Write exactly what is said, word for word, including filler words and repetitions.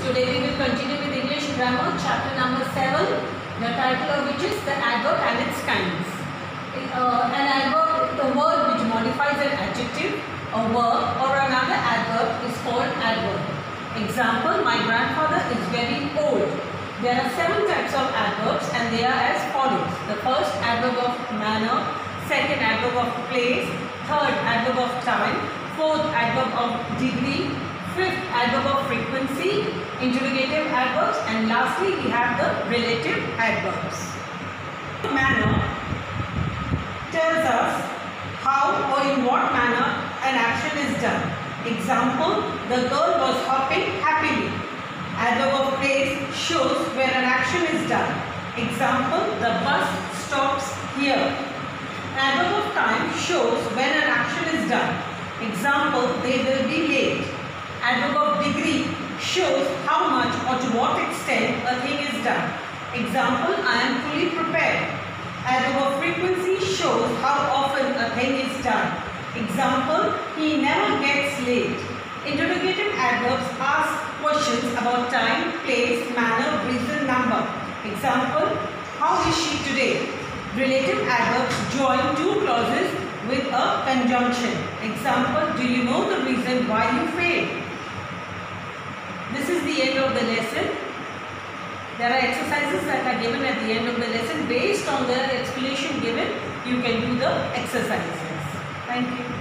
Today we will continue with English grammar chapter number seven, the title of which is the adverb and its kinds. Uh, an adverb, a word which modifies an adjective, a verb or another adverb is called adverb. Example, my grandfather is very old. There are seven types of adverbs and they are as follows. The first, adverb of manner. Second, adverb of place. Third, adverb of time. Fourth, adverb of degree. Fifth, adverb of frequency. Interrogative adverbs. And lastly, we have the relative adverbs. Manner tells us how or in what manner an action is done. Example, the girl was hopping happily. Adverb of place shows where an action is done. Example, the bus stops here. Adverb of time shows when an action is done. Example, they will be late. Adverb of degree shows how much or to what extent a thing is done. Example, I am fully prepared. Adverb of frequency shows how often a thing is done. Example, he never gets late. Interrogative adverbs ask questions about time, place, manner, reason, number. Example, how is she today? Relative adverbs join two clauses with a conjunction. Example, do you know the reason why you failed? This is the end of the lesson. There are exercises that are given at the end of the lesson. Based on the explanation given, you can do the exercises. Thank you.